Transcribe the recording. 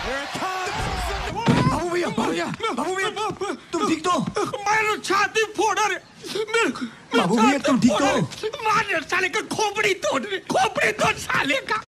बाबू भैया तुम ठीक तो? मैं छाती फोड़ा रे। बाबू भैया तुम ठीक तो? मार साले का खोपड़ी तोड़ साले का।